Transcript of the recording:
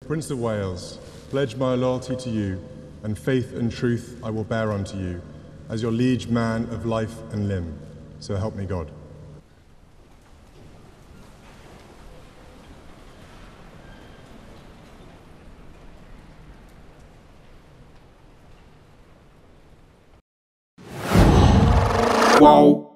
Prince of Wales, pledge my loyalty to you, and faith and truth I will bear unto you, as your liege man of life and limb. So help me God. UOL.